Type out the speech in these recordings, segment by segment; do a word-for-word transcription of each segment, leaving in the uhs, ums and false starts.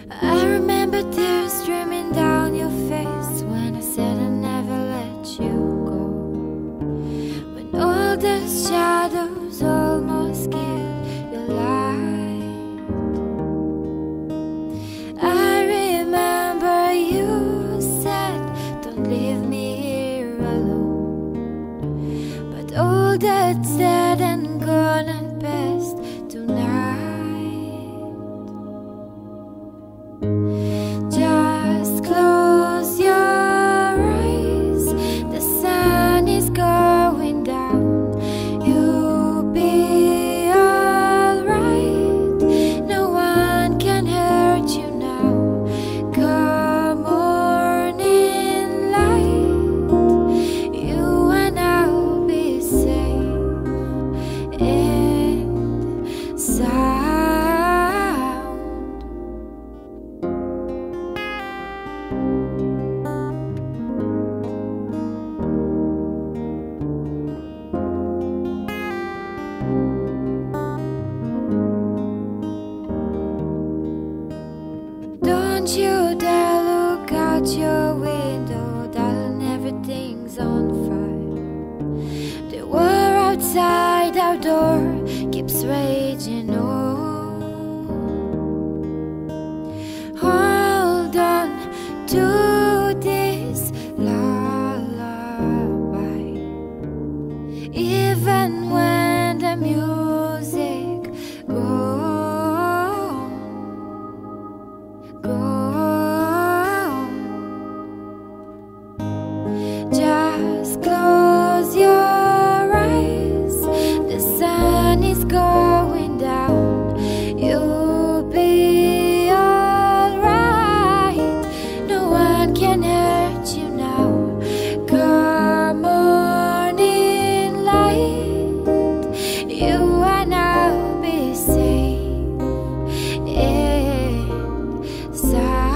I remember tears streaming down your face when I said I'd never let you go. When all the shadows almost killed your light, I remember you said, don't leave me here alone. But all that's said and gone and past tonight. Just close your eyes, the sun is going down. You'll be alright, no one can hurt you now. Come morning light, you and I'll be safe and sound. Don't you dare look out your window, darling, everything's on fire. The war outside our door keeps raging on. Hold on to this lullaby, even when the music goes. Just close your eyes, the sun is going down. You'll be alright, no one can hurt you now. Come morning light, you and I'll be safe and sound.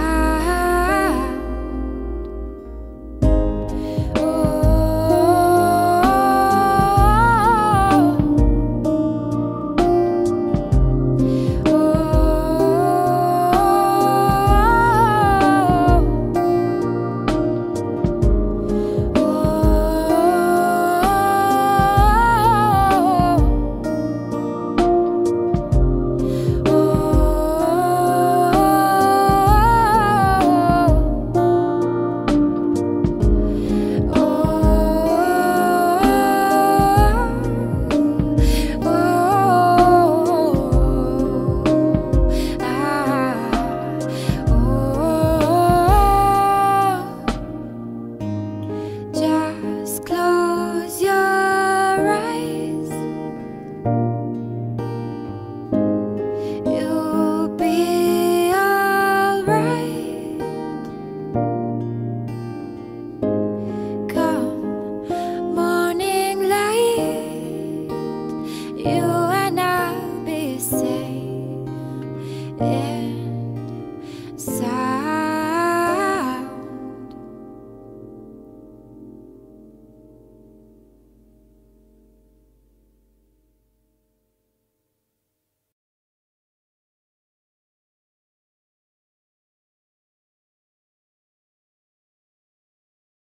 Just close your eyes, you'll be alright. Come morning light, you and I'll be safe and sound.